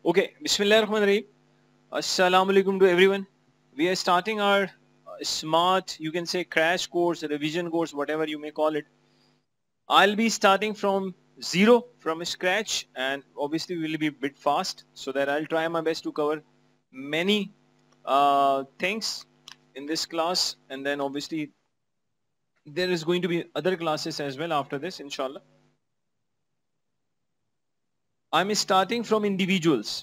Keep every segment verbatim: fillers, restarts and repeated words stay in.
Okay, Bismillahirrahmanirrahim. Assalamu alaikum to everyone. We are starting our uh, smart, you can say crash course, revision course, whatever you may call it. I'll be starting from zero, from scratch, and obviously we'll be a bit fast so that I'll try my best to cover many uh, things in this class, and then obviously there is going to be other classes as well after this, inshallah. I'm starting from individuals.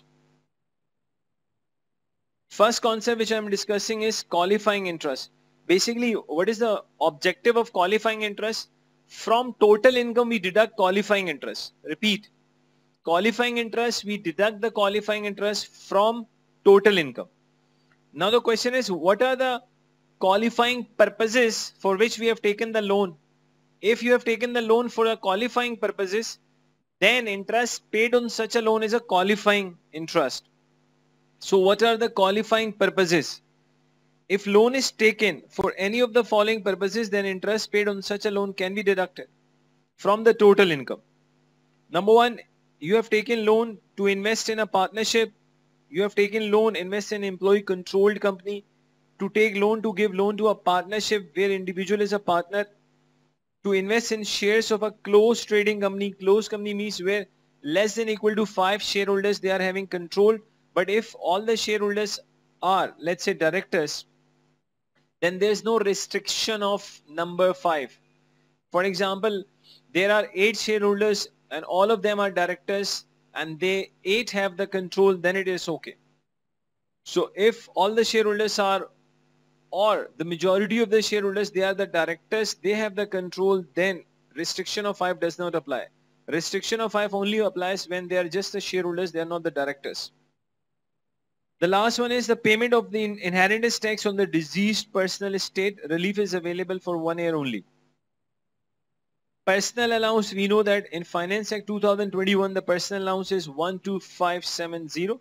First concept which I'm discussing is qualifying interest. Basically, what is the objective of qualifying interest? From total income, we deduct qualifying interest. Repeat. Qualifying interest, we deduct the qualifying interest from total income. Now the question is, what are the qualifying purposes for which we have taken the loan? If you have taken the loan for a qualifying purposes, then interest paid on such a loan is a qualifying interest. So what are the qualifying purposes? If loan is taken for any of the following purposes, then interest paid on such a loan can be deducted from the total income. Number one, you have taken loan to invest in a partnership. You have taken loan, invest in employee controlled company. To take loan, to give loan to a partnership where individual is a partner. To invest in shares of a closed trading company. Closed company means where less than equal to five shareholders, they are having control. But if all the shareholders are, let's say, directors, then there is no restriction of number five. For example, there are eight shareholders and all of them are directors and they eight have the control, then it is okay. So if all the shareholders are, or the majority of the shareholders, they are the directors, they have the control, then restriction of five does not apply. Restriction of five only applies when they are just the shareholders, they are not the directors. The last one is the payment of the inheritance tax on the deceased personal estate. Relief is available for one year only. Personal allowance, we know that in Finance Act two thousand twenty-one, the personal allowance is one two five seven zero.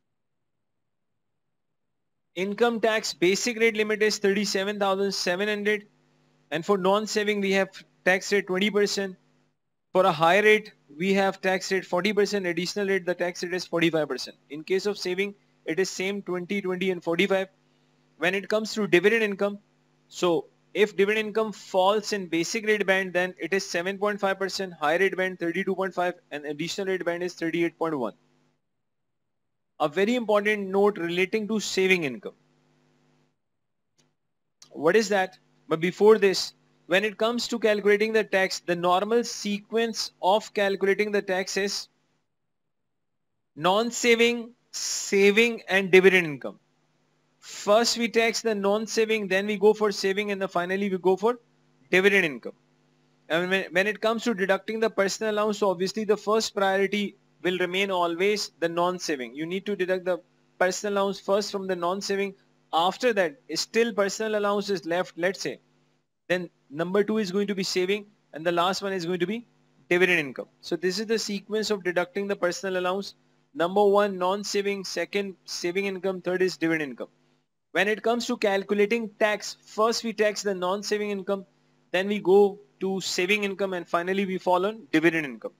Income tax basic rate limit is thirty-seven thousand seven hundred. And for non-saving, we have tax rate twenty percent. For a high rate, we have tax rate forty percent. Additional rate, the tax rate is forty-five percent. In case of saving, it is same twenty, twenty and forty-five. When it comes to dividend income, so if dividend income falls in basic rate band, then it is seven point five percent, high rate band thirty-two point five and additional rate band is thirty-eight point one. A very important note relating to saving income. What is that? But before this, when it comes to calculating the tax, the normal sequence of calculating the tax is non-saving, saving and dividend income. First we tax the non-saving, then we go for saving, and then finally we go for dividend income. And when, when it comes to deducting the personal allowance, so obviously the first priority will remain always the non-saving. You need to deduct the personal allowance first from the non-saving. After that, still personal allowance is left, let's say, then number two is going to be saving, and the last one is going to be dividend income. So this is the sequence of deducting the personal allowance. Number one, non-saving, second, saving income, third is dividend income. When it comes to calculating tax, first we tax the non-saving income, then we go to saving income, and finally we fall on dividend income.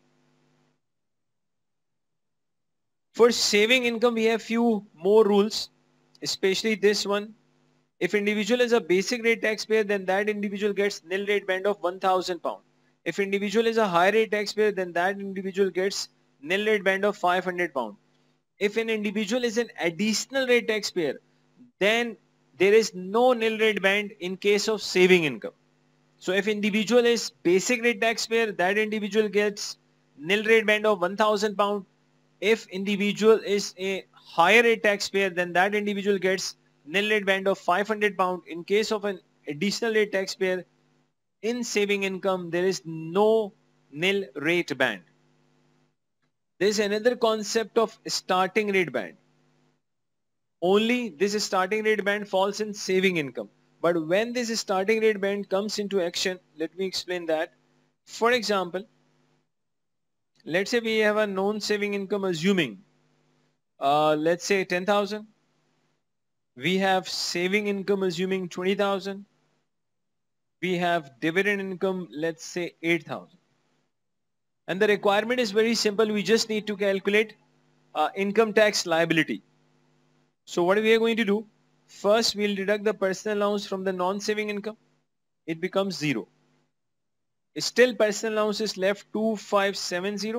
For saving income, we have few more rules, especially this one. If individual is a basic rate taxpayer, then that individual gets nil rate band of one thousand pound. If individual is a high rate taxpayer, then that individual gets nil rate band of five hundred pound. If an individual is an additional rate taxpayer, then there is no nil rate band in case of saving income. So if individual is basic rate taxpayer, that individual gets nil rate band of one thousand pound. If individual is a higher rate taxpayer, then that individual gets nil rate band of five hundred pound. In case of an additional rate taxpayer, in saving income, there is no nil rate band. There is another concept of starting rate band. Only this starting rate band falls in saving income. But when this starting rate band comes into action, let me explain that. For example, let's say we have a known saving income assuming, uh, let's say ten thousand. We have saving income assuming twenty thousand. We have dividend income, let's say eight thousand. And the requirement is very simple. We just need to calculate uh, income tax liability. So what we are going to do, first we'll deduct the personal allowance from the non-saving income. It becomes zero. Still personal allowance is left two thousand five hundred seventy.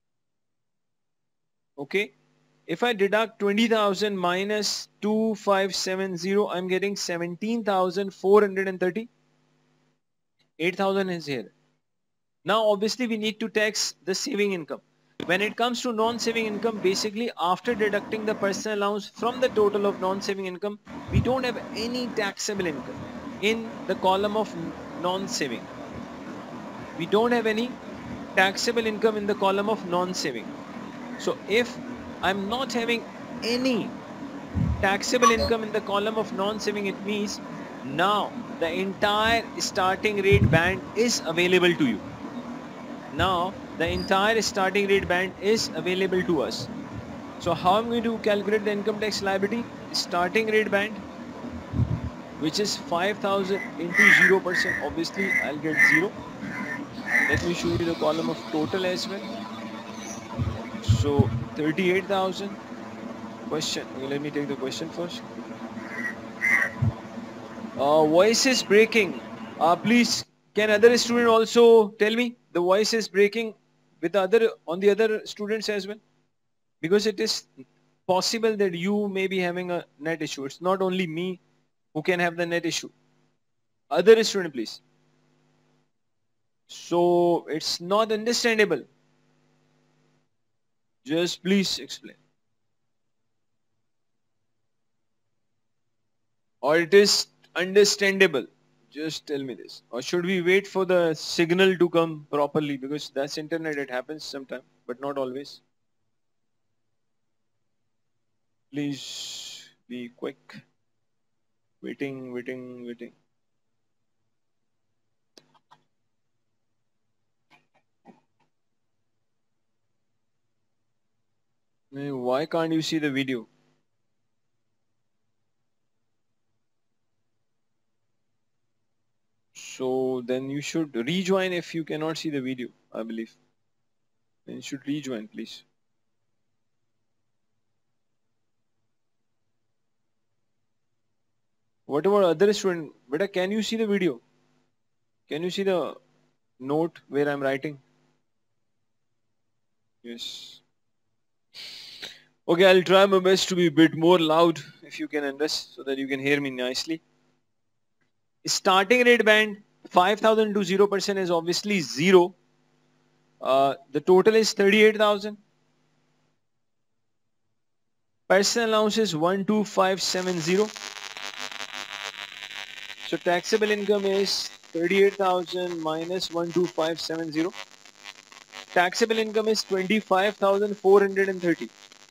Okay. If I deduct twenty thousand minus two thousand five hundred seventy, I'm getting seventeen thousand four hundred thirty. eight thousand is here. Now obviously we need to tax the saving income. When it comes to non-saving income, basically after deducting the personal allowance from the total of non-saving income, we don't have any taxable income in the column of non-saving. We don't have any taxable income in the column of non-saving. So if I'm not having any taxable income in the column of non-saving, it means now the entire starting rate band is available to you. Now the entire starting rate band is available to us. So how I'm going to calculate the income tax liability? Starting rate band, which is five thousand into zero percent, obviously I'll get zero. Let me show you the column of total as well. So thirty-eight thousand. Question. Okay, let me take the question first. Uh, voice is breaking. Uh, please, can other student also tell me the voice is breaking with the other on the other students as well? Because it is possible that you may be having a net issue. It's not only me who can have the net issue. Other student, please. So it's not understandable. Just please explain. Or it is understandable. Just tell me this. Or should we wait for the signal to come properly? Because that's internet, it happens sometime, but not always. Please be quick. Waiting, waiting, waiting. Why can't you see the video? So then you should rejoin if you cannot see the video, I believe. Then you should rejoin, please. What about other student? Beta, can you see the video? Can you see the note where I'm writing? Yes. Okay, I'll try my best to be a bit more loud if you can understand so that you can hear me nicely. Starting rate band five thousand to zero percent is obviously zero. Uh, the total is thirty-eight thousand. Personal allowance is one two five seven zero. So taxable income is thirty-eight thousand minus one two five seven zero. Taxable income is twenty-five thousand four hundred thirty.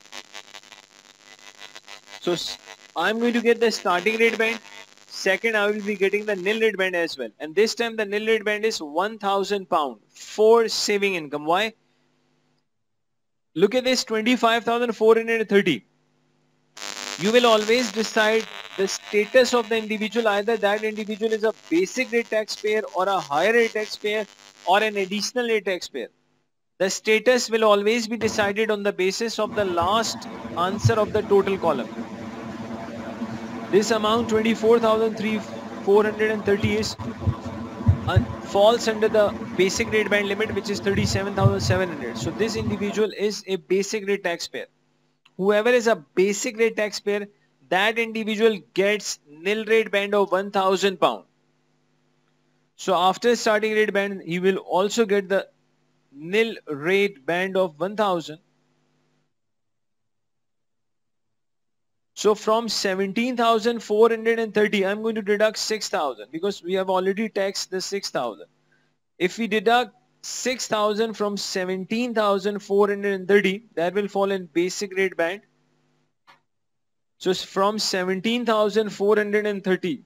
So I'm going to get the starting rate band. Second, I will be getting the nil rate band as well. And this time the nil rate band is one thousand pound for saving income. Why? Look at this, twenty-five thousand four hundred thirty. You will always decide the status of the individual. Either that individual is a basic rate taxpayer or a higher rate taxpayer or an additional rate taxpayer. The status will always be decided on the basis of the last answer of the total column. This amount twenty-four thousand four hundred thirty is uh, falls under the basic rate band limit, which is thirty-seven thousand seven hundred. So this individual is a basic rate taxpayer. Whoever is a basic rate taxpayer, that individual gets nil rate band of one thousand pound. So after starting rate band, he will also get the nil rate band of one thousand. So from seventeen thousand four hundred thirty, I'm going to deduct six thousand because we have already taxed the six thousand. If we deduct six thousand from seventeen thousand four hundred thirty, that will fall in basic rate band. So from seventeen thousand four hundred thirty,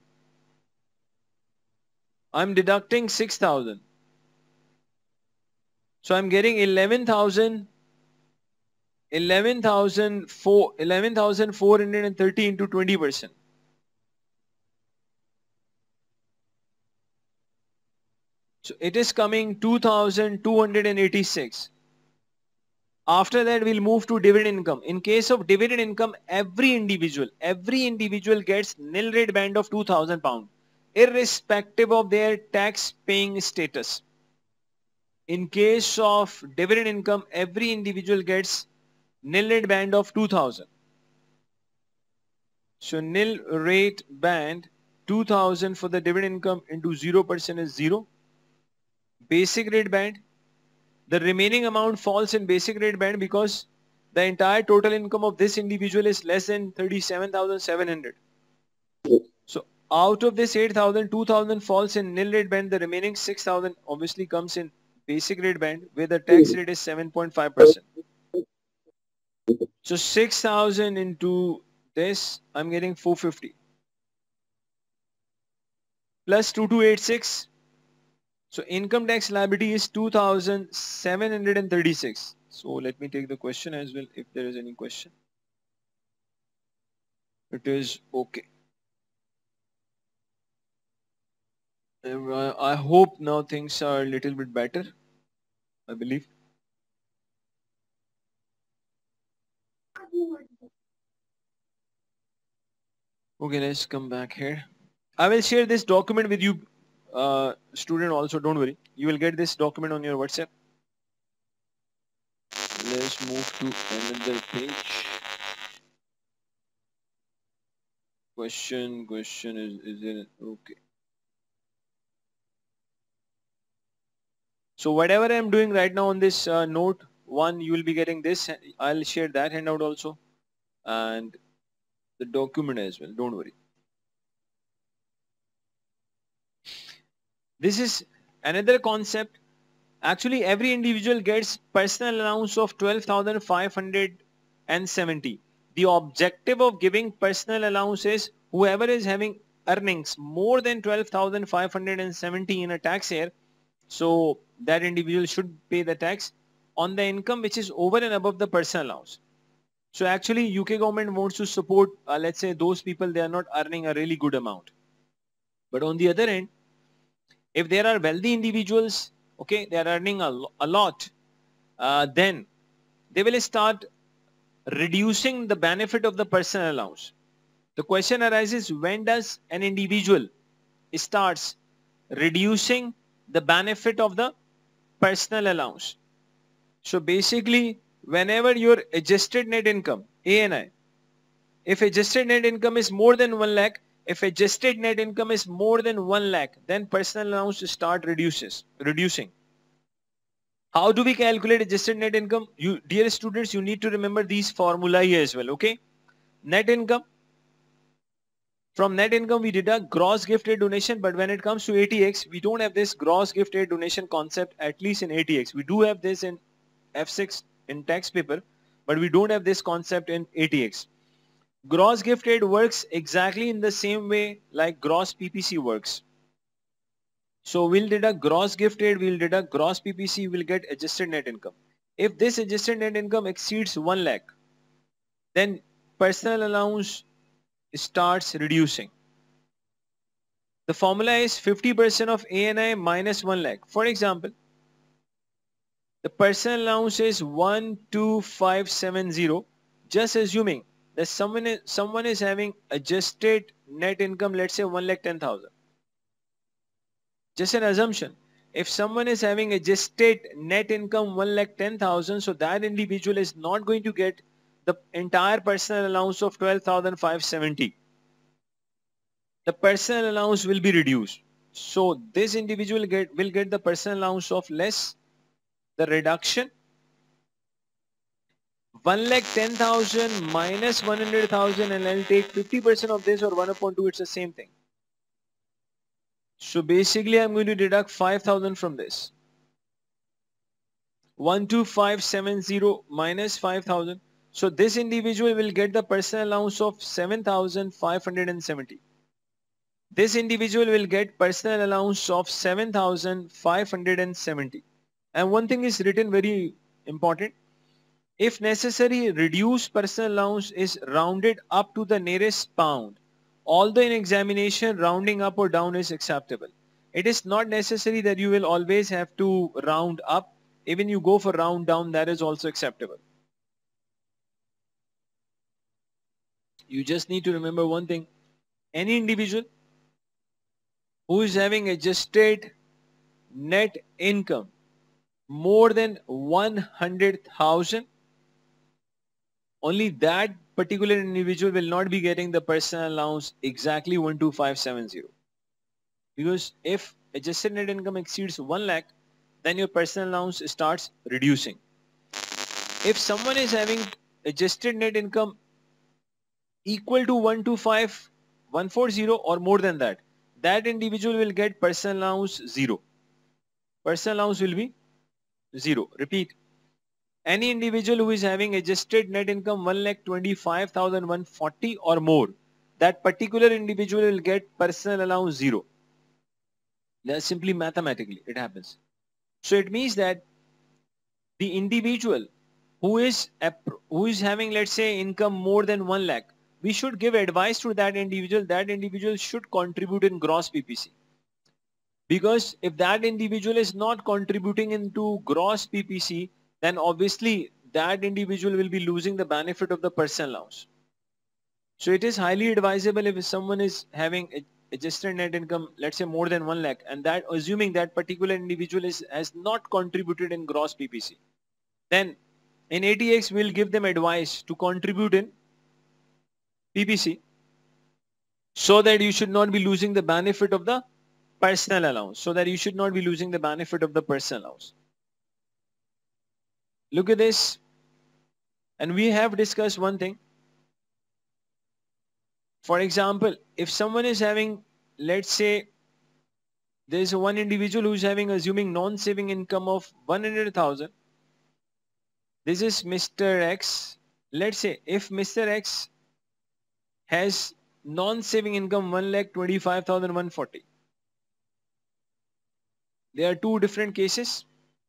I'm deducting six thousand. So I'm getting eleven thousand eleven thousand four hundred thirty into twenty percent. So it is coming two thousand two hundred eighty-six. After that, we'll move to dividend income. In case of dividend income, every individual, every individual gets nil rate band of two thousand pounds, irrespective of their tax paying status. In case of dividend income, every individual gets nil rate band of two thousand. So nil rate band two thousand for the dividend income into zero percent is zero. Basic rate band, the remaining amount falls in basic rate band because the entire total income of this individual is less than thirty-seven thousand seven hundred. So out of this eight thousand, two thousand falls in nil rate band. The remaining six thousand obviously comes in basic rate band where the tax rate is seven point five percent. So six thousand into this, I'm getting four hundred fifty. Plus two thousand two hundred eighty-six. So income tax liability is two thousand seven hundred thirty-six. So let me take the question as well if there is any question. It is okay. I hope now things are a little bit better, I believe. Okay, let's come back here. I will share this document with you, uh, student also, don't worry. You will get this document on your WhatsApp. Let's move to another page. Question, question is, is it, okay. So whatever I'm doing right now on this uh, note one, you will be getting this. I'll share that handout also and the document as well, don't worry. This is another concept. Actually, every individual gets personal allowance of twelve thousand five hundred seventy. The objective of giving personal allowance is whoever is having earnings more than twelve thousand five hundred seventy in a tax year, so that individual should pay the tax on the income which is over and above the personal allowance. So actually U K government wants to support, uh, let's say those people, they are not earning a really good amount. But on the other end, if there are wealthy individuals, okay, they are earning a, a lot, uh, then they will start reducing the benefit of the personal allowance. The question arises, when does an individual starts reducing the benefit of the personal allowance? So basically, whenever your adjusted net income, A N I, if adjusted net income is more than one lakh, if adjusted net income is more than one lakh, then personal allowance start reduces, reducing. How do we calculate adjusted net income? You, dear students, you need to remember these formulae as well, okay? Net income. From net income, we deduct gross gift aid donation, but when it comes to A T X, we don't have this gross gift aid donation concept, at least in A T X. We do have this in F six in tax paper, but we don't have this concept in A T X. Gross gift aid works exactly in the same way like gross P P C works. So we'll deduct gross gift aid, we'll deduct gross P P C, we'll get adjusted net income. If this adjusted net income exceeds one lakh, then personal allowance starts reducing. The formula is fifty percent of A N I minus one lakh. For example, the personal allowance is one two five seven zero, just assuming that someone is, someone is having adjusted net income, let's say one lakh ten thousand. Just an assumption. If someone is having adjusted net income one lakh ten thousand, so that individual is not going to get the entire personal allowance of twelve thousand five hundred seventy. The personal allowance will be reduced. So this individual get, will get the personal allowance of less. The reduction, one lakh ten thousand minus one hundred thousand, and I'll take fifty percent of this, or one upon two, it's the same thing. So basically I'm going to deduct five thousand from this. one two five seven zero minus five thousand. So this individual will get the personal allowance of seven thousand five hundred seventy. This individual will get personal allowance of seven thousand five hundred seventy. And one thing is written very important. If necessary, reduced personal allowance is rounded up to the nearest pound. Although in examination, rounding up or down is acceptable. It is not necessary that you will always have to round up. Even you go for round down, that is also acceptable. You just need to remember one thing. Any individual who is having adjusted net income more than one hundred thousand, only that particular individual will not be getting the personal allowance exactly one two five seven zero. Because if adjusted net income exceeds one lakh, then your personal allowance starts reducing. If someone is having adjusted net income equal to one two five one four zero or more than that, that individual will get personal allowance zero. Personal allowance will be zero. Repeat. Any individual who is having adjusted net income one lakh twenty-five thousand one hundred forty or more, that particular individual will get personal allowance zero. That's simply mathematically it happens. So it means that the individual who is who is having, let's say, income more than one lakh, we should give advice to that individual. That individual should contribute in gross P P C. Because if that individual is not contributing into gross P P C, then obviously that individual will be losing the benefit of the personal allowance. So it is highly advisable if someone is having adjusted net income, let's say more than one lakh, and that assuming that particular individual is has not contributed in gross P P C, then in A T X we'll give them advice to contribute in P P C so that you should not be losing the benefit of the personal allowance. So that you should not be losing the benefit of the personal allowance. Look at this. And we have discussed one thing. For example, if someone is having, let's say, there is one individual who is having assuming non-saving income of one hundred thousand. This is Mister X. Let's say if Mister X has non-saving income one lakh twenty-five thousand one hundred forty. There are two different cases.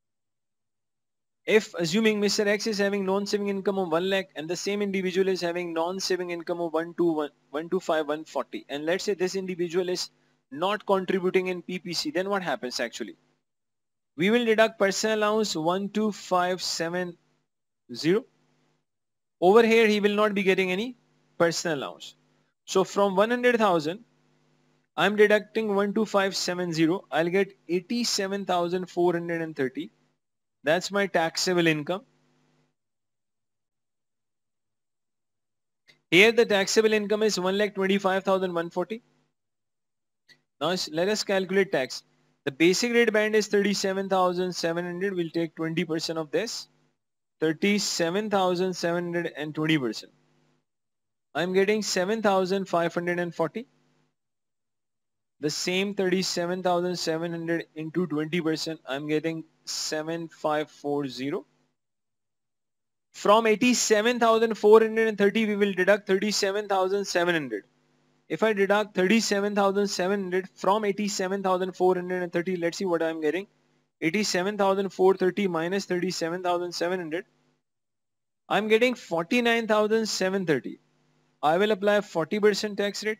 If assuming Mister X is having non-saving income of one lakh and the same individual is having non-saving income of one two five one forty, and let's say this individual is not contributing in P P C, then what happens actually? We will deduct personal allowance one two five seven zero. Over here he will not be getting any personal allowance. So from one hundred thousand, I'm deducting one two five seven zero. I'll get eighty-seven thousand four hundred thirty. That's my taxable income. Here the taxable income is one lakh twenty-five thousand one hundred forty. Now let us calculate tax. The basic rate band is thirty-seven thousand seven hundred. We'll take twenty percent of this. thirty-seven thousand seven hundred and twenty percent. I'm getting seven thousand five hundred forty. The same thirty-seven thousand seven hundred into twenty percent, I'm getting seven thousand five hundred forty. From eighty-seven thousand four hundred thirty, we will deduct thirty-seven thousand seven hundred. If I deduct thirty-seven thousand seven hundred from eighty-seven thousand four hundred thirty, let's see what I'm getting. eighty-seven thousand four hundred thirty minus thirty-seven thousand seven hundred. I'm getting forty-nine thousand seven hundred thirty. I will apply forty percent tax rate.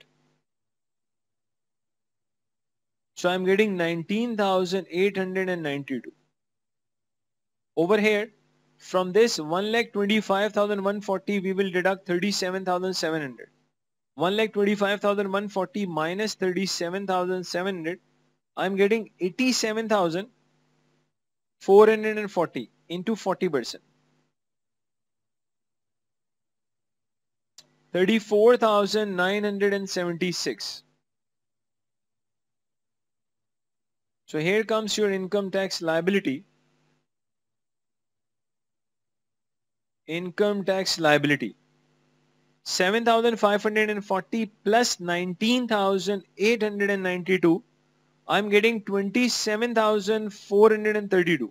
So I'm getting nineteen thousand eight hundred ninety-two. Over here, from this one lakh twenty-five thousand one hundred forty, we will deduct thirty-seven thousand seven hundred. one lakh twenty-five thousand one hundred forty minus thirty-seven thousand seven hundred, I'm getting eighty-seven thousand four hundred forty into forty percent. thirty-four thousand nine hundred seventy-six. So here comes your income tax liability. Income tax liability. seven thousand five hundred forty plus nineteen thousand eight hundred ninety-two. I'm getting twenty-seven thousand four hundred thirty-two.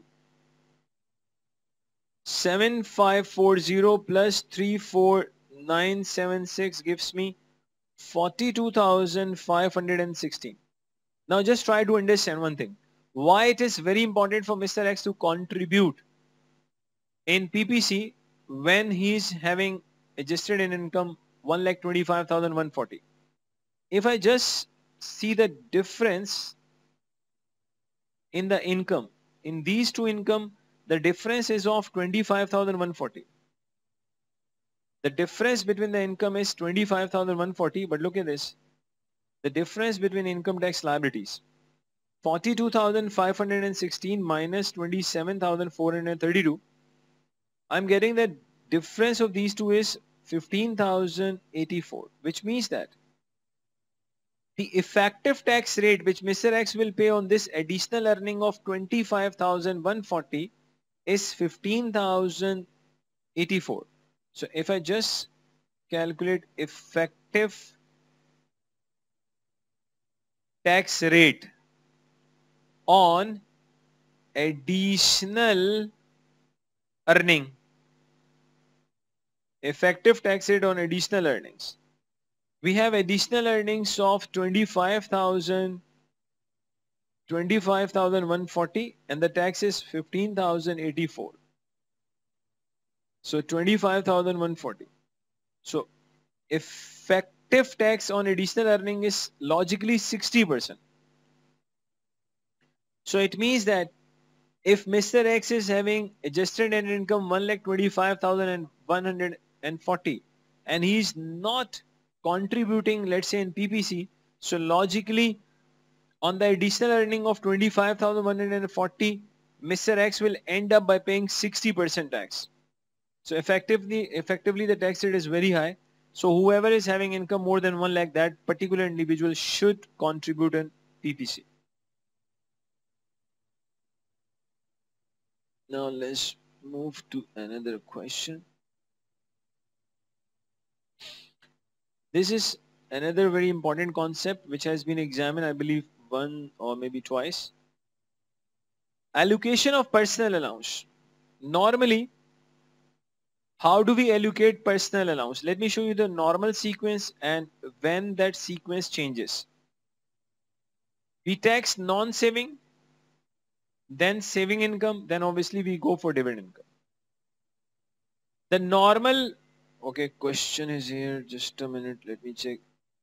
seven thousand five hundred forty plus three thousand four hundred seventy-six gives me forty-two thousand five hundred sixteen. Now just try to understand one thing. Why it is very important for Mister X to contribute in P P C when he is having adjusted in income one lakh twenty-five thousand one hundred forty. If I just see the difference in the income, in these two income, the difference is of twenty-five thousand one hundred forty. The difference between the income is twenty-five thousand one hundred forty, but look at this. The difference between income tax liabilities, forty-two thousand five hundred sixteen minus twenty-seven thousand four hundred thirty-two. I'm getting that difference of these two is fifteen thousand eighty-four, which means that the effective tax rate which Mister X will pay on this additional earning of twenty-five thousand one hundred forty is fifteen thousand eighty-four. So if I just calculate effective tax rate on additional earning, effective tax rate on additional earnings, we have additional earnings of twenty-five thousand twenty-five thousand one hundred forty and the tax is fifteen thousand eighty-four. So twenty-five thousand one hundred forty. So effective tax on additional earning is logically sixty percent. So it means that if Mister X is having adjusted net income one lakh twenty-five thousand one hundred forty and he's not contributing, let's say in P P C, so logically on the additional earning of twenty-five thousand one hundred forty, Mister X will end up by paying sixty percent tax. So effectively, effectively the tax rate is very high. So whoever is having income more than one lakh, that particular individual should contribute in P P C. Now let's move to another question. This is another very important concept which has been examined, I believe, one or maybe twice. Allocation of personal allowance. Normally, how do we allocate personal allowance? Let me show you the normal sequence and when that sequence changes. We tax non-saving, then saving income, then obviously we go for dividend income. The normal, okay, question is here, just a minute, let me check.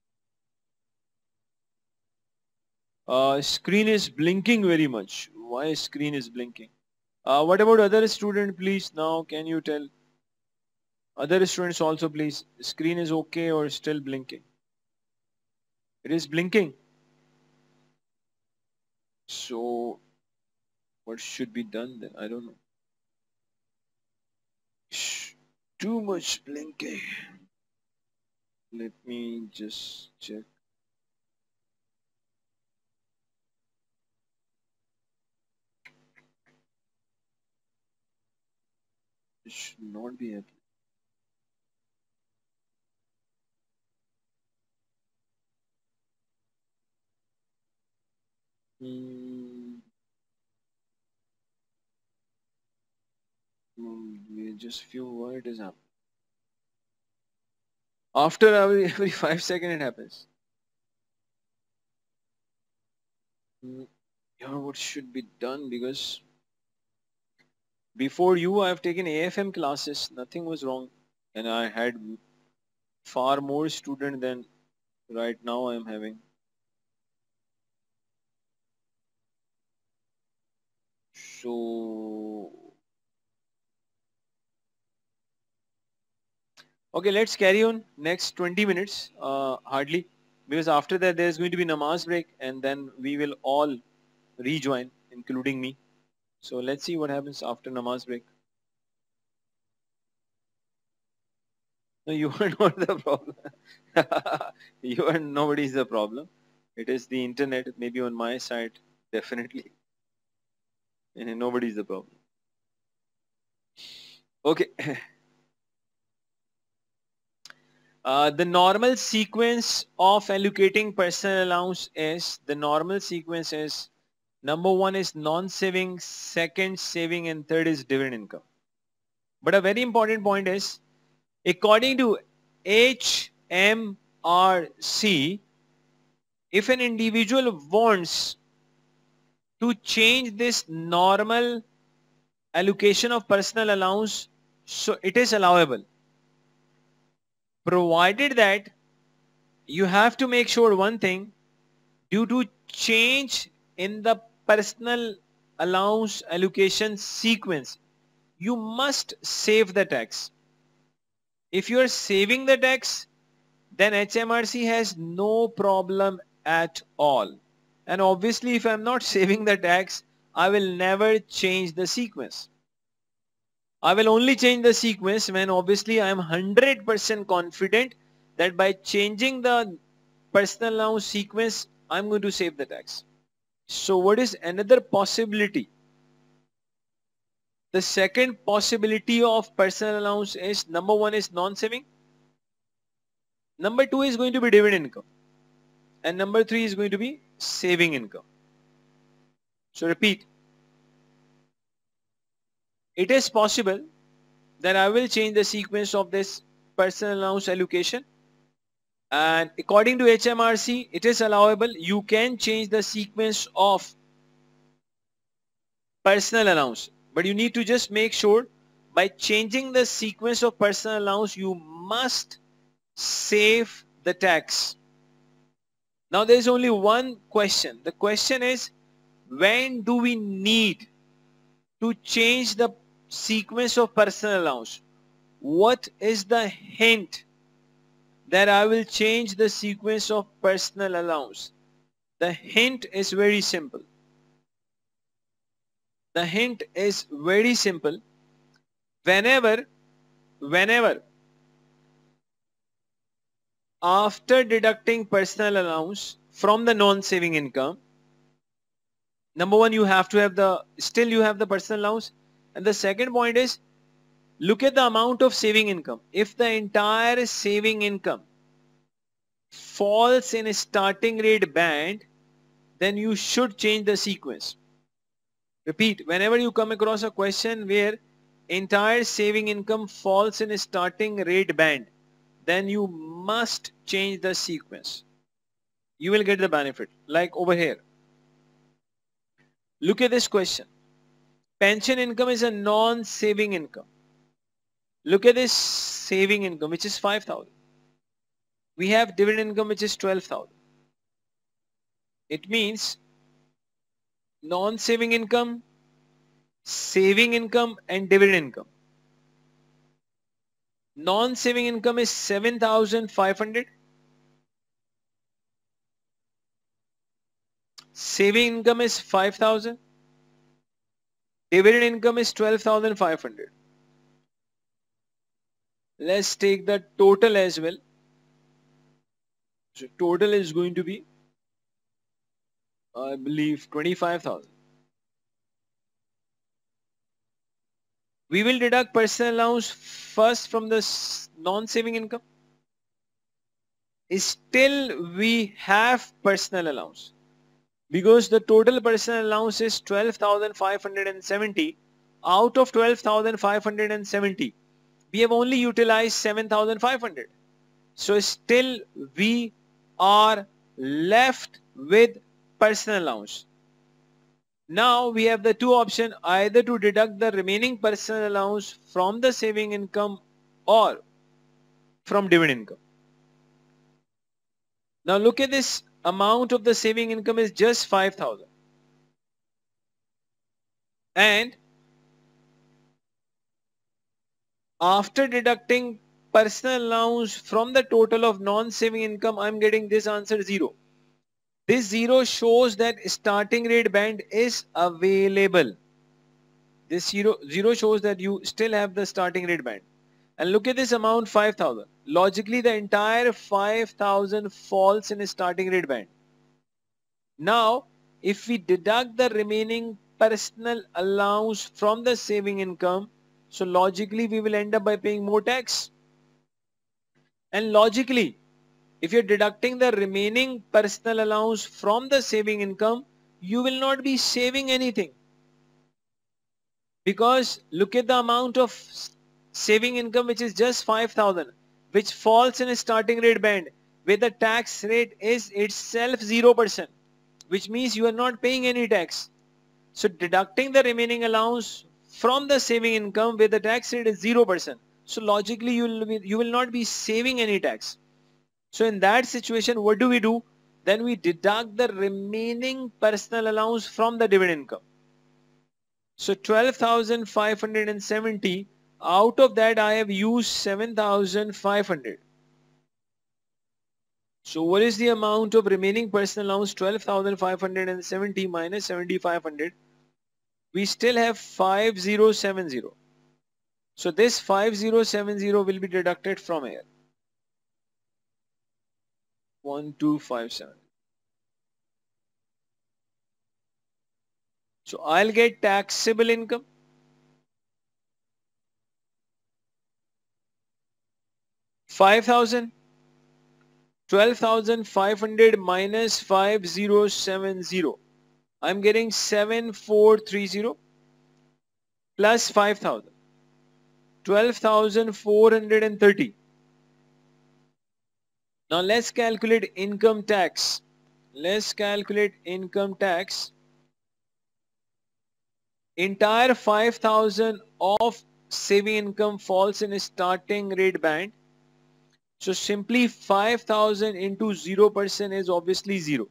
Uh, screen is blinking very much. Why screen is blinking? Uh, what about other student, please? Now, can you tell? Other students also, please. Screen is okay or still blinking? It is blinking. So, what should be done then? I don't know. Shh, too much blinking. Let me just check. It should not be happening. Hmm. Hmm, just few what is happening. After every, every five seconds it happens. Hmm. You know what should be done, because before you I have taken A F M classes, nothing was wrong, and I had far more students than right now I am having. So okay, let's carry on next twenty minutes, uh, hardly, because after that there's going to be namaz break and then we will all rejoin, including me. So let's see what happens after namaz break. No, you are not the problem. You are nobody is the problem. It is the internet, maybe on my side, definitely. And nobody is the problem. Okay. Uh, the normal sequence of allocating personal allowance is, the normal sequence is, number one is non-saving, second saving, and third is dividend income. But a very important point is, according to H M R C, if an individual wants to change this normal allocation of personal allowance, so it is allowable, provided that you have to make sure one thing: due to change in the personal allowance allocation sequence, you must save the tax. If you are saving the tax, then H M R C has no problem at all. And obviously, if I'm not saving the tax, I will never change the sequence. I will only change the sequence when obviously I am one hundred percent confident that by changing the personal allowance sequence, I'm going to save the tax. So what is another possibility? The second possibility of personal allowance is, number one is non-saving. Number two is going to be dividend income. And number three is going to be saving income. So repeat. It is possible that I will change the sequence of this personal allowance allocation. And according to H M R C, it is allowable. You can change the sequence of personal allowance. But you need to just make sure by changing the sequence of personal allowance, you must save the tax. Now there is only one question. The question is, when do we need to change the sequence of personal allowance? What is the hint that I will change the sequence of personal allowance? The hint is very simple. The hint is very simple. Whenever, whenever after deducting personal allowance from the non-saving income, number one, you have to have the, still you have the personal allowance. And the second point is, look at the amount of saving income. If the entire saving income falls in a starting rate band, then you should change the sequence. Repeat, whenever you come across a question where entire saving income falls in a starting rate band, then you must change the sequence. You will get the benefit. Like over here. Look at this question. Pension income is a non-saving income. Look at this saving income, which is five thousand. We have dividend income, which is twelve thousand. It means non-saving income, saving income and dividend income. Non-saving income is seven thousand five hundred. Saving income is five thousand. Dividend income is twelve thousand five hundred. Let's take the total as well. So total is going to be, I believe, twenty-five thousand. We will deduct personal allowance first from the non-saving income. Still we have personal allowance because the total personal allowance is twelve thousand five hundred seventy. Out of twelve thousand five hundred seventy, we have only utilized seven thousand five hundred. So still we are left with personal allowance. Now we have the two options, either to deduct the remaining personal allowance from the saving income or from dividend income. Now look at this amount of the saving income is just five thousand. And after deducting personal allowance from the total of non-saving income, I'm getting this answer zero. This zero shows that starting rate band is available. This zero, zero shows that you still have the starting rate band. And look at this amount, five thousand. Logically, the entire five thousand falls in a starting rate band. Now, if we deduct the remaining personal allowance from the saving income, so logically we will end up by paying more tax. And logically, if you're deducting the remaining personal allowance from the saving income, you will not be saving anything. Because look at the amount of saving income, which is just five thousand, which falls in a starting rate band where the tax rate is itself zero percent, which means you are not paying any tax. So deducting the remaining allowance from the saving income where the tax rate is zero percent. So logically you will, be, you will not be saving any tax. So in that situation, what do we do? Then we deduct the remaining personal allowance from the dividend income. So twelve thousand five hundred seventy, out of that I have used seven thousand five hundred. So what is the amount of remaining personal allowance? twelve thousand five hundred seventy minus seven thousand five hundred. We still have five thousand seventy. So this five thousand seventy will be deducted from here. one two five seven. So I'll get taxable income. five thousand. twelve thousand five hundred minus five thousand seventy. I'm getting seven thousand four hundred thirty plus five thousand. twelve thousand four hundred thirty. Now let's calculate income tax. Let's calculate income tax. Entire five thousand of saving income falls in a starting rate band. So simply five thousand into zero percent is obviously zero.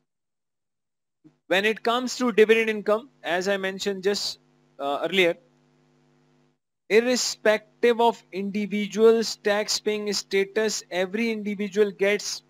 When it comes to dividend income, as I mentioned just uh, earlier, irrespective of individual's tax paying status, every individual gets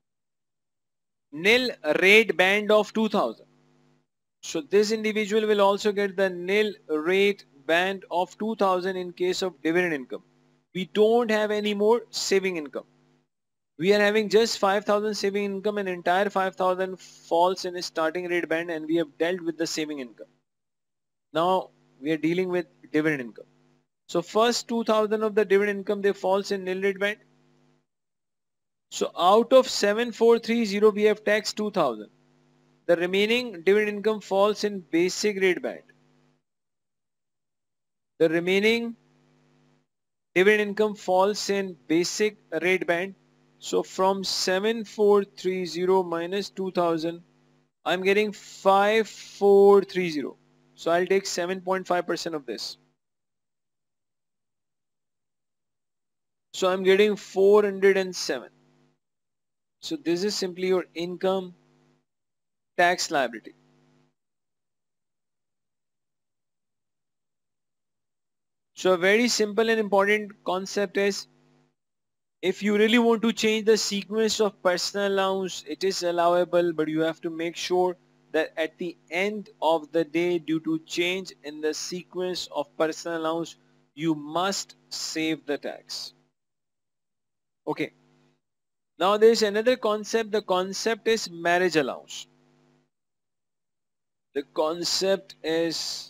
nil rate band of two thousand. So this individual will also get the nil rate band of two thousand in case of dividend income. We don't have any more saving income. We are having just five thousand saving income, and entire five thousand falls in a starting rate band, and we have dealt with the saving income. Now we are dealing with dividend income. So first two thousand of the dividend income, they falls in nil rate band. So out of seven thousand four hundred thirty we have taxed two thousand. The remaining dividend income falls in basic rate band. The remaining dividend income falls in basic rate band. So from seven thousand four hundred thirty minus two thousand, I'm getting five thousand four hundred thirty. So I'll take seven point five percent of this. So I'm getting four hundred seven. So this is simply your income tax liability. So a very simple and important concept is, if you really want to change the sequence of personal allowance, it is allowable, but you have to make sure that at the end of the day, due to change in the sequence of personal allowance, you must save the tax. Okay. Now there is another concept. The concept is marriage allowance. The concept is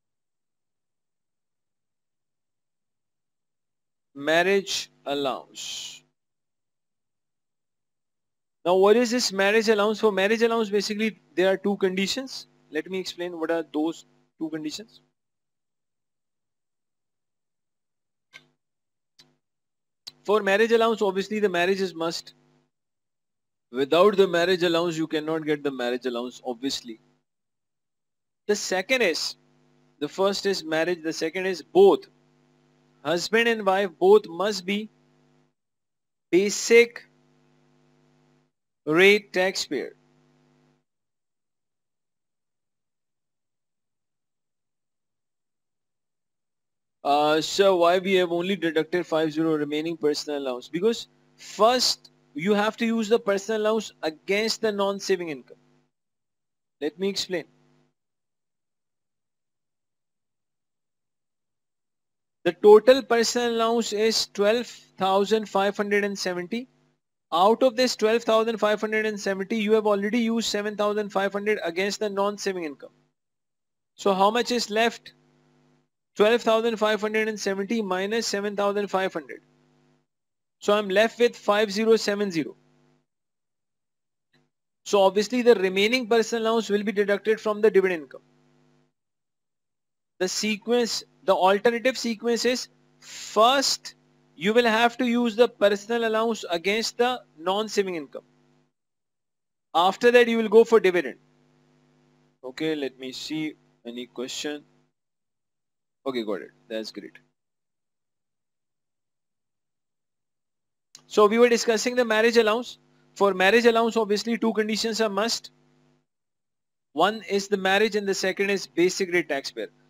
marriage allowance. Now what is this marriage allowance? For marriage allowance, basically there are two conditions. Let me explain what are those two conditions. For marriage allowance, obviously the marriage is must. Without the marriage allowance, you cannot get the marriage allowance, obviously. The second is, the first is marriage, the second is both. Husband and wife both must be basic rate taxpayer. Uh, so why we have only deducted five zero remaining personal allowance? Because first you have to use the personal allowance against the non-saving income. Let me explain. The total personal allowance is twelve thousand five hundred seventy. Out of this twelve thousand five hundred seventy, you have already used seven thousand five hundred against the non-saving income. So how much is left? twelve thousand five hundred seventy minus seven thousand five hundred. So I'm left with five thousand seventy. So obviously the remaining personal allowance will be deducted from the dividend income. The sequence, the alternative sequence is, first you will have to use the personal allowance against the non-saving income. After that you will go for dividend. Okay, let me see any question. Okay, got it. That's great. So we were discussing the marriage allowance. For marriage allowance, obviously two conditions are must. One is the marriage and the second is basic rate taxpayer.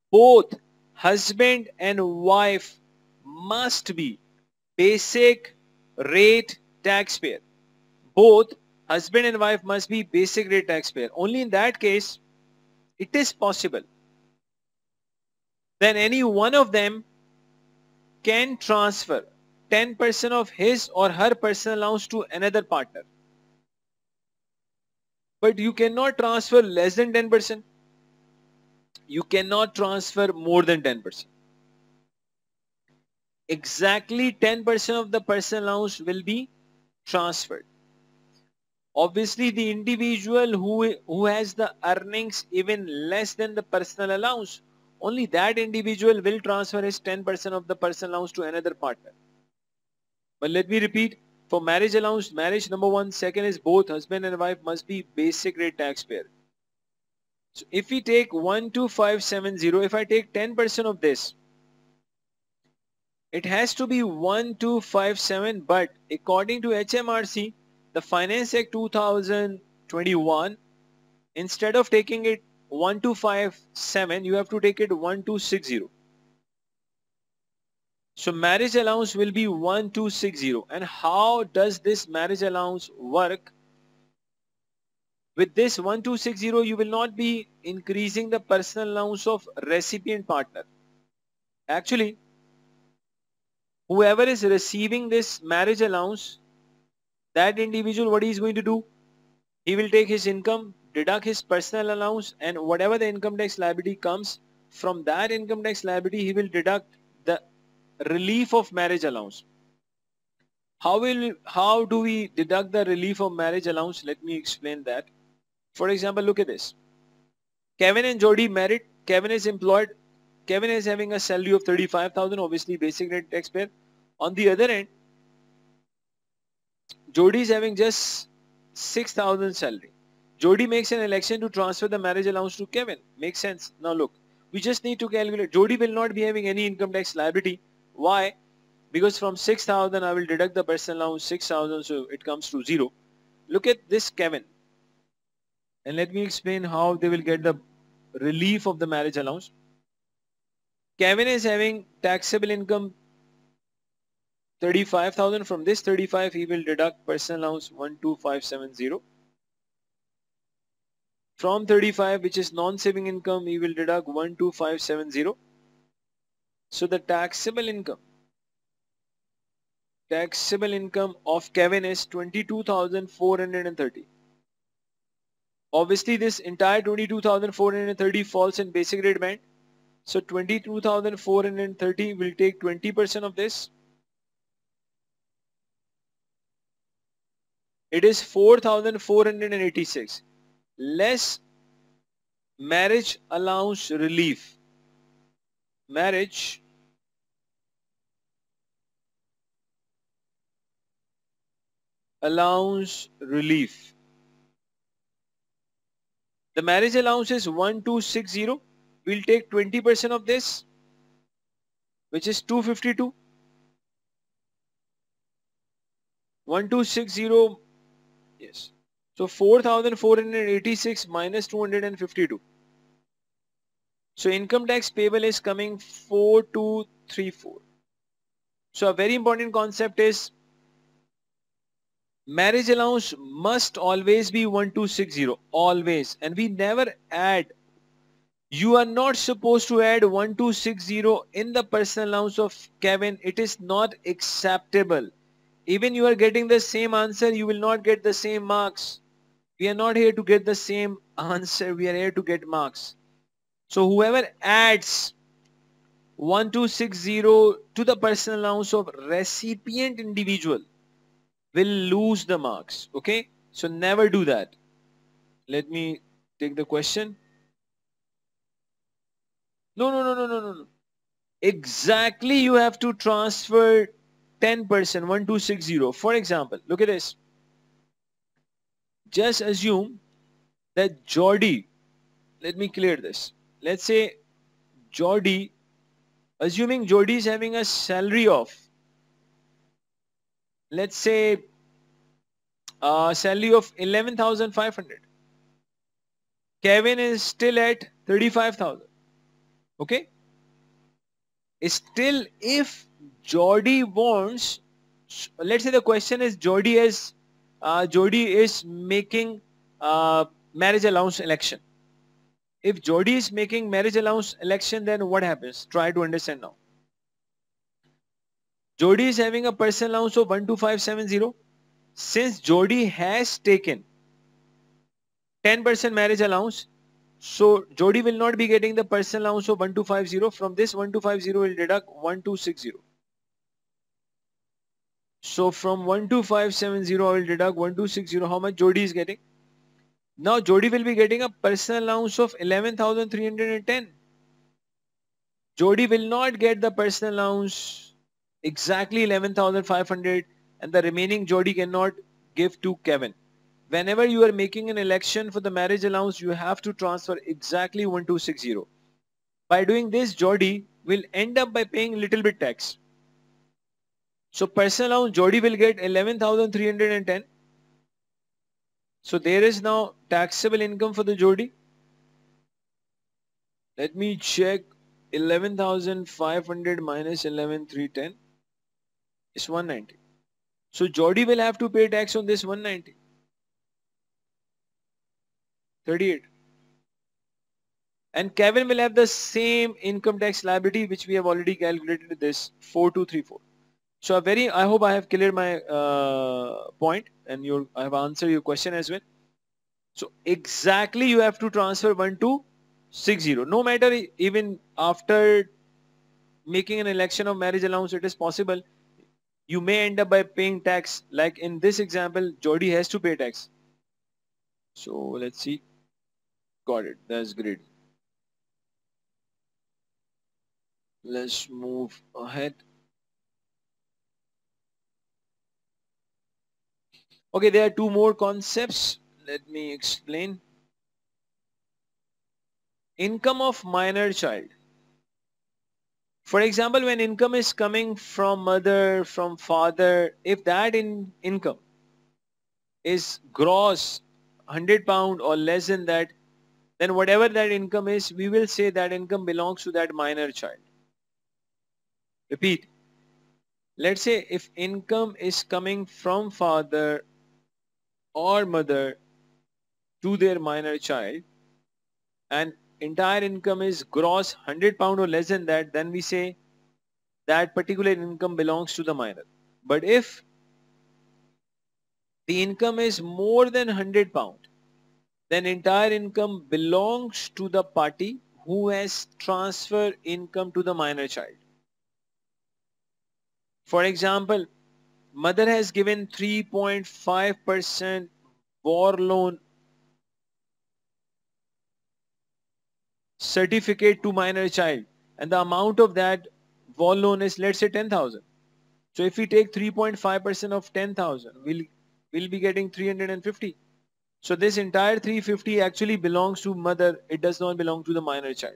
both husband and wife must be basic rate taxpayer. Both husband and wife must be basic rate taxpayer. Only in that case it is possible. Then any one of them can transfer ten percent of his or her personal allowance to another partner. But you cannot transfer less than ten percent. You cannot transfer more than ten percent. Exactly ten percent of the personal allowance will be transferred. Obviously, the individual who, who has the earnings even less than the personal allowance, only that individual will transfer his ten percent of the personal allowance to another partner. But let me repeat, for marriage allowance, marriage number one, second is both husband and wife must be basic rate taxpayer. So if we take one two five seven zero, if I take ten percent of this, it has to be one two five seven, but according to H M R C, the Finance Act two thousand twenty-one, instead of taking it one two five seven, you have to take it one two six zero. So marriage allowance will be one two six zero. And how does this marriage allowance work? With this one two six zero, you will not be increasing the personal allowance of recipient partner. Actually, whoever is receiving this marriage allowance, that individual, what he is going to do? He will take his income, deduct his personal allowance, and whatever the income tax liability comes, from that income tax liability, he will deduct the relief of marriage allowance. How will how do we deduct the relief of marriage allowance? Let me explain that. For example, look at this. Kevin and Jody married. Kevin is employed. Kevin is having a salary of thirty-five thousand, obviously basic rate taxpayer. On the other end, Jody is having just six thousand salary. Jody makes an election to transfer the marriage allowance to Kevin. Makes sense. Now look, we just need to calculate. Jody will not be having any income tax liability. Why? Because from six thousand I will deduct the personal allowance six thousand, so it comes to zero. Look at this Kevin. And let me explain how they will get the relief of the marriage allowance. Kevin is having taxable income thirty-five thousand. From this thirty-five, he will deduct personal allowance one two five seven zero. From thirty-five, which is non-saving income, he will deduct one two five seven zero. So the taxable income, taxable income of Kevin is twenty-two thousand four hundred thirty. Obviously, this entire twenty-two thousand four hundred thirty falls in basic rate band. So twenty-two thousand four hundred thirty will take twenty percent of this. It is four thousand four hundred eighty-six. Less marriage allowance relief. Marriage allowance relief. The marriage allowance is one two six zero. We'll take twenty percent of this, which is two fifty-two. one two six zero, yes. So four thousand four hundred eighty-six minus two hundred fifty-two. So income tax payable is coming four two three four. So a very important concept is marriage allowance must always be one two six zero, always, and we never add. You are not supposed to add one two six zero in the personal allowance of Kevin. It is not acceptable. Even you are getting the same answer, you will not get the same marks. We are not here to get the same answer. We are here to get marks. So whoever adds one two six zero to the personal allowance of recipient individual will lose the marks. Okay? So never do that. Let me take the question. No, no, no, no, no, no, no. Exactly, you have to transfer ten percent, one two six zero. For example, look at this. Just assume that Jody, let me clear this. Let's say Jody, assuming Jody is having a salary of, let's say, a salary of eleven thousand five hundred. Kevin is still at thirty-five thousand. Okay. Still, if Jody wants, let's say the question is Jody is uh, Jody is making uh, marriage allowance election. If Jody is making marriage allowance election, then what happens? Try to understand now. Jody is having a personal allowance of one two five seven zero. Since Jody has taken ten percent marriage allowance, so Jody will not be getting the personal allowance of one two five zero. From this one two five zero will deduct one two six zero. So from one two five seven zero I will deduct one two six zero. How much Jody is getting? Now Jody will be getting a personal allowance of eleven thousand three hundred ten. Jody will not get the personal allowance exactly eleven thousand five hundred, and the remaining Jody cannot give to Kevin. Whenever you are making an election for the marriage allowance, you have to transfer exactly one two six zero. By doing this, Jody will end up by paying little bit tax. So personal allowance, Jody will get eleven thousand three hundred ten. So there is now taxable income for the Jody. Let me check. eleven thousand five hundred minus eleven thousand three hundred ten is one hundred ninety. So Jody will have to pay tax on this one hundred ninety. thirty-eight. And Kevin will have the same income tax liability which we have already calculated, this four two three four. So a very, I hope I have cleared my uh, point and you I have answered your question as well. So exactly you have to transfer one two six zero. No matter even after making an election of marriage allowance, it is possible. You may end up by paying tax. Like in this example, Jody has to pay tax. So let's see. Got it. That's great. Let's move ahead. Okay, there are two more concepts. Let me explain. Income of minor child. For example, when income is coming from mother, from father, if that in income is gross one hundred pound or less than that, then whatever that income is, we will say that income belongs to that minor child. Repeat. Let's say if income is coming from father or mother to their minor child and entire income is gross one hundred pound or less than that, then we say that particular income belongs to the minor. But if the income is more than one hundred pound, then entire income belongs to the party who has transferred income to the minor child. For example, mother has given three point five percent war loan certificate to minor child, and the amount of that war loan is, let's say, ten thousand. So if we take three point five percent of ten thousand, we'll, we'll be getting three hundred fifty. So this entire three hundred fifty actually belongs to mother. It does not belong to the minor child.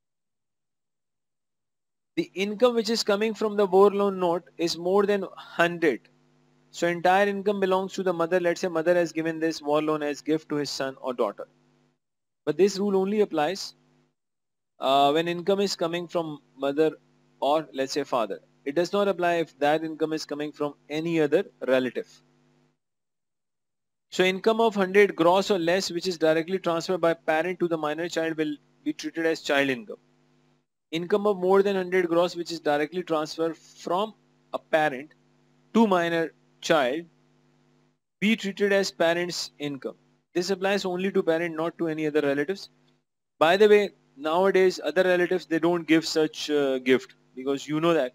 The income which is coming from the war loan note is more than one hundred. So entire income belongs to the mother. Let's say mother has given this war loan as gift to his son or daughter. But this rule only applies uh, when income is coming from mother or let's say father. It does not apply if that income is coming from any other relative. So income of one hundred gross or less which is directly transferred by parent to the minor child will be treated as child income. Income of more than one hundred gross which is directly transferred from a parent to minor child be treated as parent's income. This applies only to parent, not to any other relatives. By the way, nowadays other relatives, they don't give such uh, gift, because you know that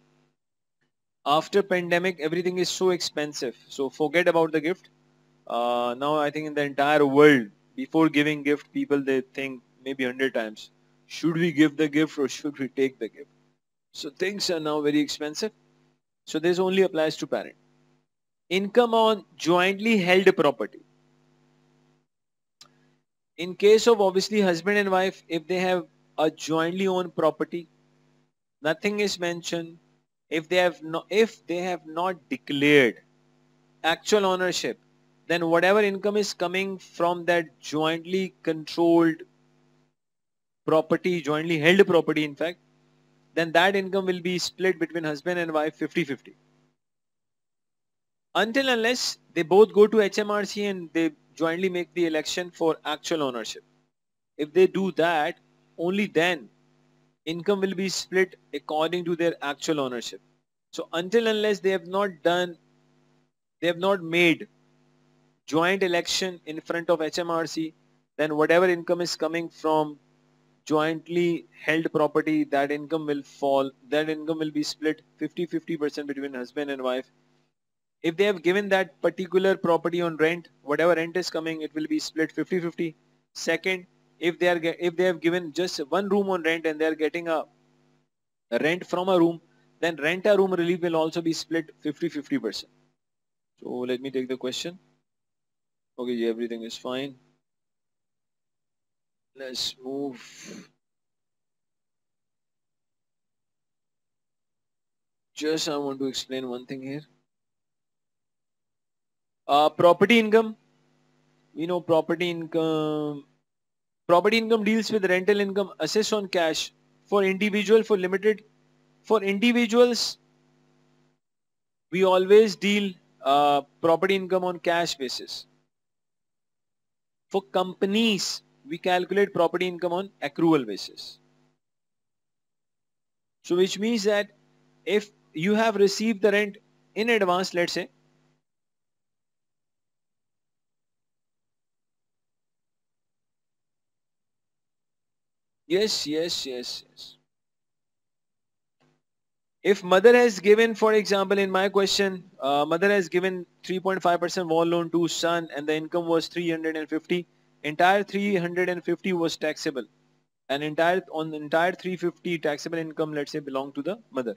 after pandemic everything is so expensive. So forget about the gift. Uh, now I think in the entire world, before giving gift, people they think maybe one hundred times, should we give the gift or should we take the gift? So things are now very expensive. So this only applies to parent. Income on jointly held property. In case of obviously husband and wife, if they have a jointly owned property, nothing is mentioned. If they have no, if they have not declared actual ownership, then whatever income is coming from that jointly controlled property, jointly held property in fact, then that income will be split between husband and wife fifty fifty. Until unless they both go to H M R C and they jointly make the election for actual ownership. If they do that, only then income will be split according to their actual ownership. So until unless they have not done, they have not made joint election in front of H M R C, then whatever income is coming from jointly held property, that income will fall, that income will be split fifty fifty percent between husband and wife. If they have given that particular property on rent, whatever rent is coming, it will be split fifty fifty. Second, if they are if they have given just one room on rent and they are getting a, a rent from a room, then rent a room relief will also be split fifty fifty percent. So let me take the question. Okay, everything is fine. Let's move. Just I want to explain one thing here. Uh, property income. We know property income. Property income deals with rental income assessed on cash for individual, for limited. For individuals, we always deal uh, property income on cash basis. For companies, we calculate property income on accrual basis. So which means that if you have received the rent in advance, let's say, yes, yes, yes, yes. If mother has given, for example, in my question, uh, mother has given three point five percent wall loan to son and the income was three hundred fifty, entire three hundred fifty was taxable. And entire on the entire three hundred fifty taxable income, let's say, belong to the mother.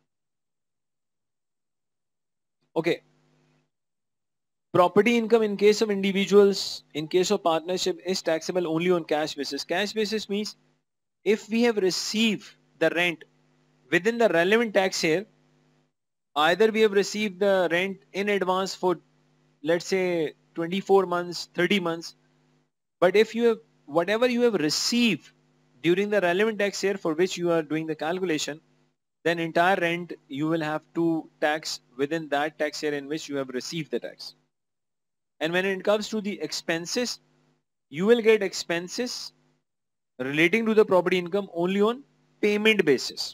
Okay. Property income in case of individuals, in case of partnership, is taxable only on cash basis. Cash basis means if we have received the rent within the relevant tax year, either we have received the rent in advance for, let's say, twenty-four months, thirty months, but if you have, whatever you have received during the relevant tax year for which you are doing the calculation, then entire rent you will have to tax within that tax year in which you have received the tax. And when it comes to the expenses, you will get expenses relating to the property income only on payment basis.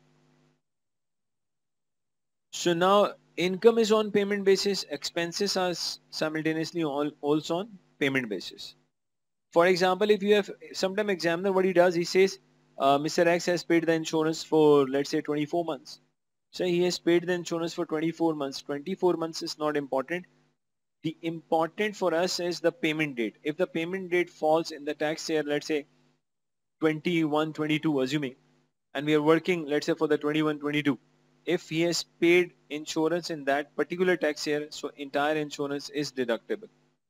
So now income is on payment basis, expenses are simultaneously all, also on payment basis. For example, if you have sometime examiner, what he does, he says, uh, Mister X has paid the insurance for, let's say, twenty-four months. So he has paid the insurance for twenty-four months. twenty-four months is not important. The important for us is the payment date. If the payment date falls in the tax year, let's say twenty-one, twenty-two, assuming, and we are working, let's say, for the twenty-one, twenty-two, if he has paid insurance in that particular tax year, so entire insurance is deductible.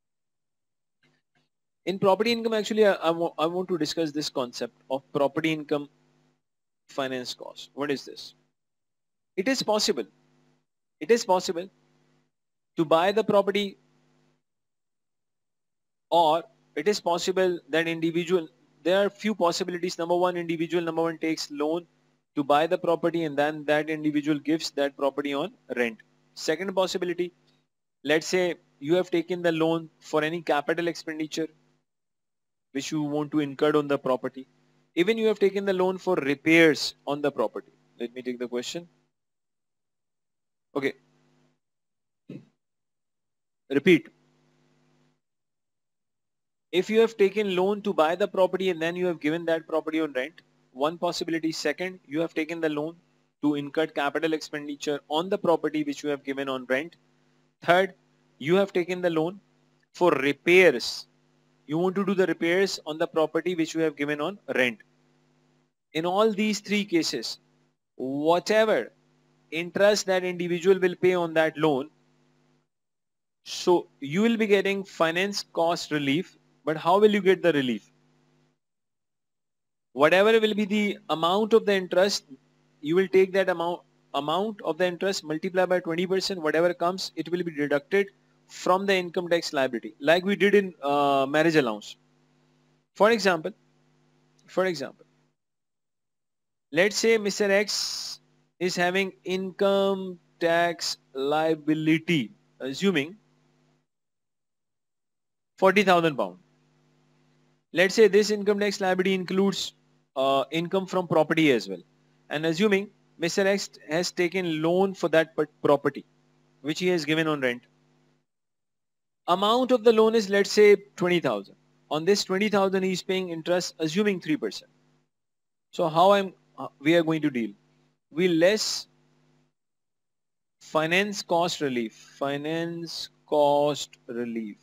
In property income, actually, I, I, I want to discuss this concept of property income finance cost. What is this? It is possible. It is possible to buy the property, or it is possible that individual, there are few possibilities. Number one, individual number one takes loan to buy the property and then that individual gives that property on rent. Second possibility, let's say you have taken the loan for any capital expenditure which you want to incur on the property. Even you have taken the loan for repairs on the property. Let me take the question. Okay. Repeat. If you have taken loan to buy the property and then you have given that property on rent, one possibility. Second, you have taken the loan to incur capital expenditure on the property which you have given on rent. Third, you have taken the loan for repairs. You want to do the repairs on the property which you have given on rent. In all these three cases, whatever interest that individual will pay on that loan, so you will be getting finance cost relief. But how will you get the relief? Whatever will be the amount of the interest, you will take that amount amount of the interest, multiply by twenty percent, whatever comes, it will be deducted from the income tax liability, like we did in uh, marriage allowance. For example, For example, let's say Mister X is having income tax liability, assuming forty thousand pounds. Let's say this income tax liability includes uh, income from property as well. And assuming Mister X has taken loan for that property, which he has given on rent. Amount of the loan is, let's say, twenty thousand. On this twenty thousand, he is paying interest, assuming three percent. So how I'm, uh, we are going to deal? We less finance cost relief. Finance cost relief.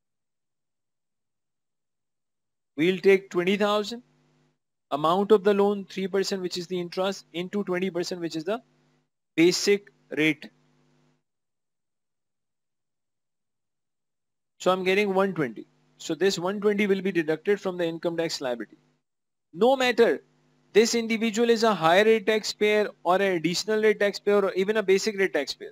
We'll take twenty thousand. Amount of the loan, three percent, which is the interest, into twenty percent, which is the basic rate. So I'm getting one hundred twenty. So this one hundred twenty will be deducted from the income tax liability. No matter this individual is a higher rate taxpayer or an additional rate taxpayer or even a basic rate taxpayer,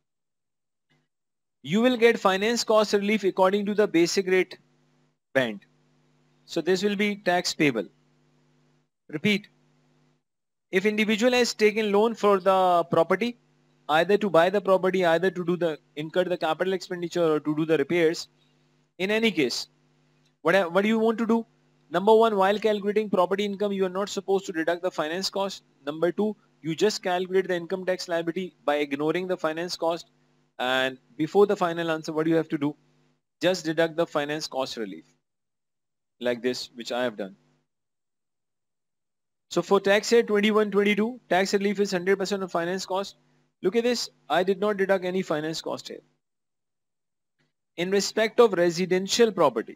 you will get finance cost relief according to the basic rate band. So this will be tax payable. Repeat. If individual has taken loan for the property, either to buy the property, either to do the incur the capital expenditure or to do the repairs, in any case, what, what do you want to do? Number one, while calculating property income, you are not supposed to deduct the finance cost. Number two, you just calculate the income tax liability by ignoring the finance cost. And before the final answer, what do you have to do? Just deduct the finance cost relief. Like this, which I have done. So for tax year twenty-one twenty-two, tax relief is one hundred percent of finance cost. Look at this. I did not deduct any finance cost here. In respect of residential property,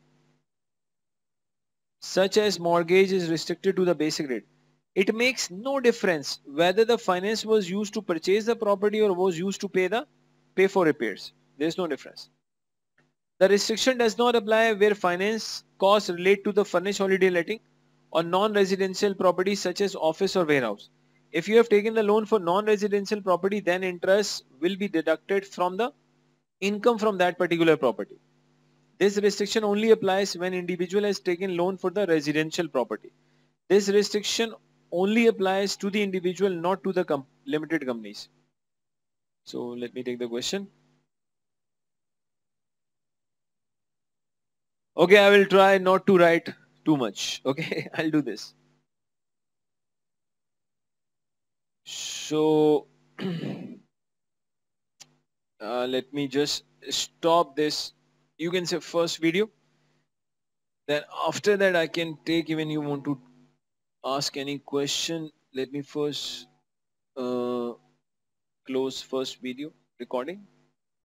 such as mortgage is restricted to the basic rate. It makes no difference whether the finance was used to purchase the property or was used to pay the pay for repairs. There is no difference. The restriction does not apply where finance costs relate to the furnished holiday letting or non-residential property such as office or warehouse. If you have taken the loan for non-residential property, then interest will be deducted from the income from that particular property. This restriction only applies when individual has taken loan for the residential property. This restriction only applies to the individual, not to the com limited companies. So let me take the question. Okay, I will try not to write too much. Okay, I'll do this. So uh, let me just stop this. You can say first video. Then after that I can take, even you want to ask any question. Let me first uh, close first video recording.